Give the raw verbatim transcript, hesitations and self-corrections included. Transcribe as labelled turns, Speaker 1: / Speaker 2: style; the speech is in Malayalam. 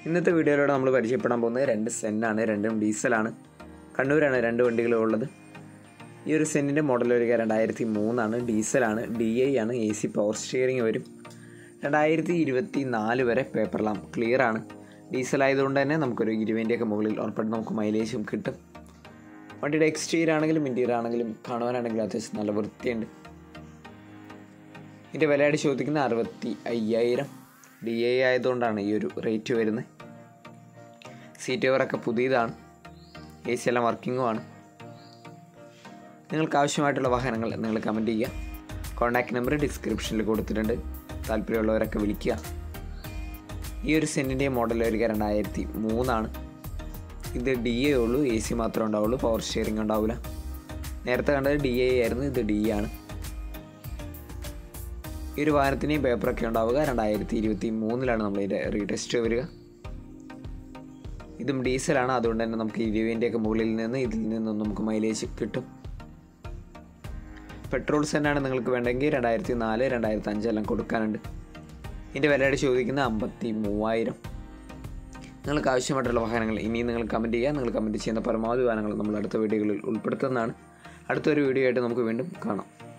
Speaker 1: ഇന്നത്തെ വീഡിയോയിലൂടെ നമ്മൾ പരിചയപ്പെടാൻ പോകുന്നത് രണ്ട് സെന്നാണ്, രണ്ടും ഡീസലാണ്. കണ്ണൂരാണ് രണ്ട് വണ്ടികളുള്ളത്. ഈ ഒരു സെന്നിൻ്റെ മോഡൽ വരിക രണ്ടായിരത്തി മൂന്നാണ്, ഡീസലാണ്, ഡി ഐ ആണ്, എ സി പവർ സ്റ്റിയറിംഗ് വരും. രണ്ടായിരത്തി ഇരുപത്തി നാല് വരെ പേപ്പർ ലാമ്പ് ക്ലിയർ ആണ്. ഡീസൽ ആയതുകൊണ്ട് തന്നെ നമുക്കൊരു ഇരുപതിൻ്റെയൊക്കെ മുകളിൽ ഉറപ്പായിട്ട് നമുക്ക് മൈലേജും കിട്ടും. വണ്ടിയുടെ എക്സ്റ്റീരിയർ ആണെങ്കിലും ഇൻറ്റീരിയർ ആണെങ്കിലും കാണുവാനാണെങ്കിലും അത്യാവശ്യം നല്ല വൃത്തിയുണ്ട്. ഇതിൻ്റെ വിലയായിട്ട് ചോദിക്കുന്ന അറുപത്തി അയ്യായിരം. ഡി ഐ ആയതുകൊണ്ടാണ് ഈ ഒരു റേറ്റ് വരുന്നത്. സീറ്റ് കവറൊക്കെ പുതിയതാണ്, എ സി എല്ലാം വർക്കിങ്ങുമാണ്. നിങ്ങൾക്ക് ആവശ്യമായിട്ടുള്ള വാഹനങ്ങൾ നിങ്ങൾ കമൻറ്റ് ചെയ്യുക. കോൺടാക്റ്റ് നമ്പർ ഡിസ്ക്രിപ്ഷനിൽ കൊടുത്തിട്ടുണ്ട്, താല്പര്യമുള്ളവരൊക്കെ വിളിക്കുക. ഈ ഒരു സെന്നിൻ്റെ മോഡൽ വരിക രണ്ടായിരത്തി മൂന്നാണ്. ഇത് ഡി എ ഉള്ളൂ, എ സി മാത്രമേ ഉണ്ടാവുള്ളൂ, പവർ സ്റ്റിയറിംഗ് ഉണ്ടാവില്ല. നേരത്തെ കണ്ടത് ഡി എ ആയിരുന്നു, ഇത് ഡി ആണ്. ഈ ഒരു വാഹനത്തിൻ്റെയും പേപ്പറൊക്കെ ഉണ്ടാവുക രണ്ടായിരത്തി ഇരുപത്തി മൂന്നിലാണ് നമ്മളിതിൻ്റെ റീടെസ്റ്റ് വരിക. ഇതും ഡീസലാണ്, അതുകൊണ്ട് തന്നെ നമുക്ക് ഇരുപതിൻ്റെയൊക്കെ മുകളിൽ നിന്ന് ഇതിൽ നിന്നും നമുക്ക് മൈലേജ് കിട്ടും. പെട്രോൾ സെന്നാണ് നിങ്ങൾക്ക് വേണ്ടെങ്കിൽ രണ്ടായിരത്തി നാല് രണ്ടായിരത്തി അഞ്ചെല്ലാം കൊടുക്കാനുണ്ട്. ഇതിൻ്റെ വിലയുടെ ചോദിക്കുന്നത് അമ്പത്തി മൂവായിരം. നിങ്ങൾക്ക് ആവശ്യമായിട്ടുള്ള വാഹനങ്ങൾ ഇനിയും നിങ്ങൾ കമൻറ്റ് ചെയ്യുക. നിങ്ങൾ കമൻറ്റ് ചെയ്യുന്ന പരമാവധി വാഹനങ്ങൾ നമ്മൾ അടുത്ത വീഡിയോകളിൽ ഉൾപ്പെടുത്തുന്നതാണ്. അടുത്തൊരു വീഡിയോ ആയിട്ട് നമുക്ക് വീണ്ടും കാണാം.